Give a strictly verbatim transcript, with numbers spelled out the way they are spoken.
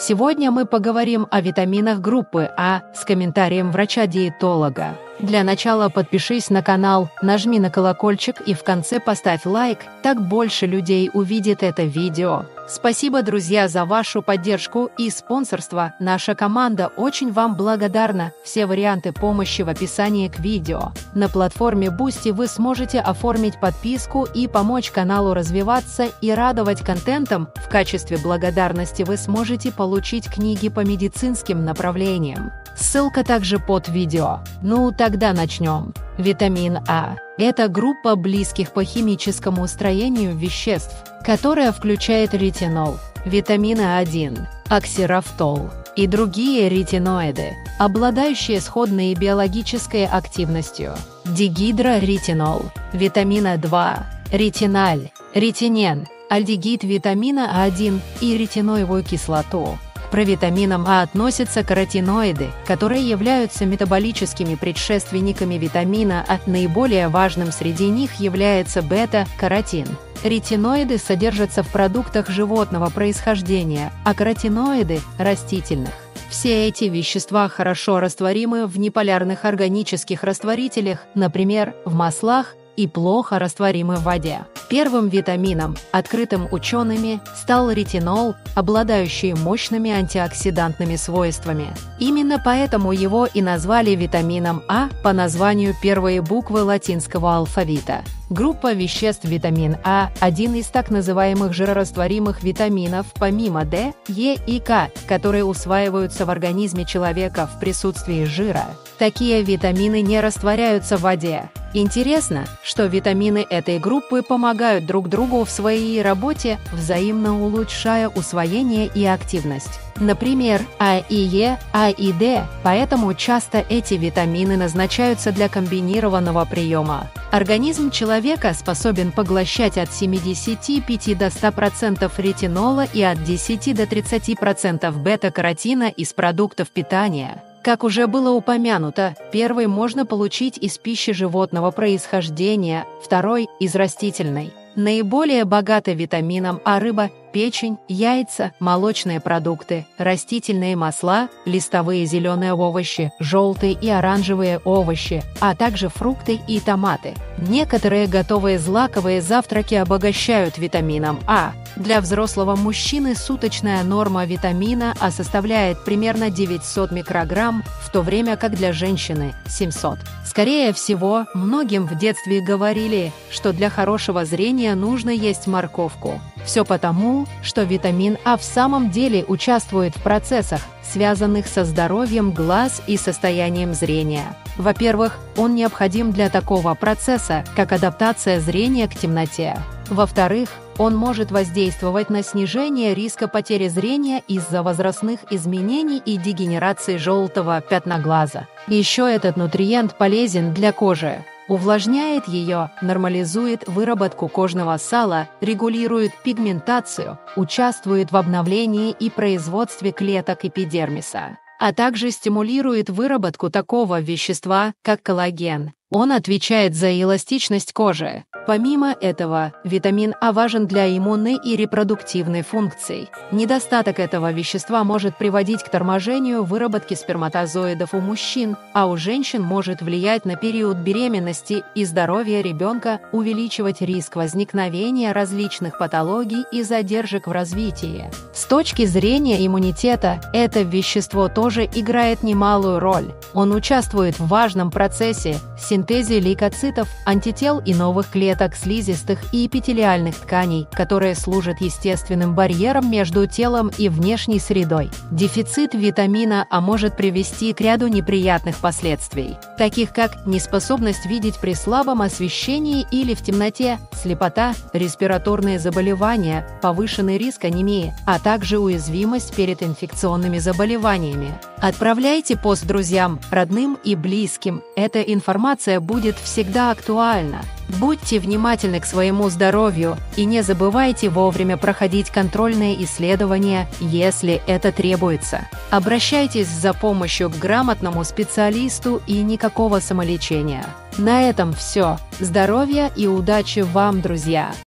Сегодня мы поговорим о витаминах группы А с комментарием врача-диетолога. Для начала подпишись на канал, нажми на колокольчик и в конце поставь лайк, так больше людей увидит это видео. Спасибо, друзья, за вашу поддержку и спонсорство. Наша команда очень вам благодарна. Все варианты помощи в описании к видео. На платформе Boosty вы сможете оформить подписку и помочь каналу развиваться и радовать контентом. В качестве благодарности вы сможете получить книги по медицинским направлениям. Ссылка также под видео. Ну, тогда начнем. Витамин А – это группа близких по химическому строению веществ, которая включает ретинол, витамин один, оксирафтол и другие ретиноиды, обладающие сходной биологической активностью. Дигидроретинол, витамина два, ретиналь, ретинен, альдегид витамина один и ретиноевую кислоту. К провитаминам А относятся каротиноиды, которые являются метаболическими предшественниками витамина А. Наиболее важным среди них является бета-каротин. Ретиноиды содержатся в продуктах животного происхождения, а каротиноиды – растительных. Все эти вещества хорошо растворимы в неполярных органических растворителях, например, в маслах, и плохо растворимы в воде. Первым витамином, открытым учеными, стал ретинол, обладающий мощными антиоксидантными свойствами. Именно поэтому его и назвали витамином А по названию первой буквы латинского алфавита. Группа веществ витамин А – один из так называемых жирорастворимых витаминов помимо D, Е и К, которые усваиваются в организме человека в присутствии жира. Такие витамины не растворяются в воде. Интересно, что витамины этой группы помогают друг другу в своей работе, взаимно улучшая усвоение и активность. Например, А и Е, А и Д, поэтому часто эти витамины назначаются для комбинированного приема. Организм человека способен поглощать от семидесяти пяти до ста процентов ретинола и от десяти до тридцати процентов бета-каротина из продуктов питания. Как уже было упомянуто, первый можно получить из пищи животного происхождения, второй – из растительной. Наиболее богата витамином А рыба, печень, яйца, молочные продукты, растительные масла, листовые зеленые овощи, желтые и оранжевые овощи, а также фрукты и томаты. Некоторые готовые злаковые завтраки обогащают витамином А. Для взрослого мужчины суточная норма витамина А составляет примерно девятьсот микрограмм, в то время как для женщины – семьсот. Скорее всего, многим в детстве говорили, что для хорошего зрения нужно есть морковку. Все потому, что витамин А в самом деле участвует в процессах, связанных со здоровьем глаз и состоянием зрения. Во-первых, он необходим для такого процесса, как адаптация зрения к темноте. Во-вторых, он может воздействовать на снижение риска потери зрения из-за возрастных изменений и дегенерации желтого пятна глаза. Еще этот нутриент полезен для кожи. Увлажняет ее, нормализует выработку кожного сала, регулирует пигментацию, участвует в обновлении и производстве клеток эпидермиса, а также стимулирует выработку такого вещества, как коллаген. Он отвечает за эластичность кожи. Помимо этого, витамин А важен для иммунной и репродуктивной функций. Недостаток этого вещества может приводить к торможению выработки сперматозоидов у мужчин, а у женщин может влиять на период беременности и здоровья ребенка, увеличивать риск возникновения различных патологий и задержек в развитии. С точки зрения иммунитета, это вещество тоже играет немалую роль. Он участвует в важном процессе синтезе лейкоцитов, антител и новых клеток, слизистых и эпителиальных тканей, которые служат естественным барьером между телом и внешней средой. Дефицит витамина А может привести к ряду неприятных последствий, таких как неспособность видеть при слабом освещении или в темноте, слепота, респираторные заболевания, повышенный риск анемии, а также уязвимость перед инфекционными заболеваниями. Отправляйте пост друзьям, родным и близким. Эта информация будет всегда актуальна. Будьте внимательны к своему здоровью и не забывайте вовремя проходить контрольные исследования, если это требуется. Обращайтесь за помощью к грамотному специалисту и никакого самолечения. На этом все. Здоровья и удачи вам, друзья!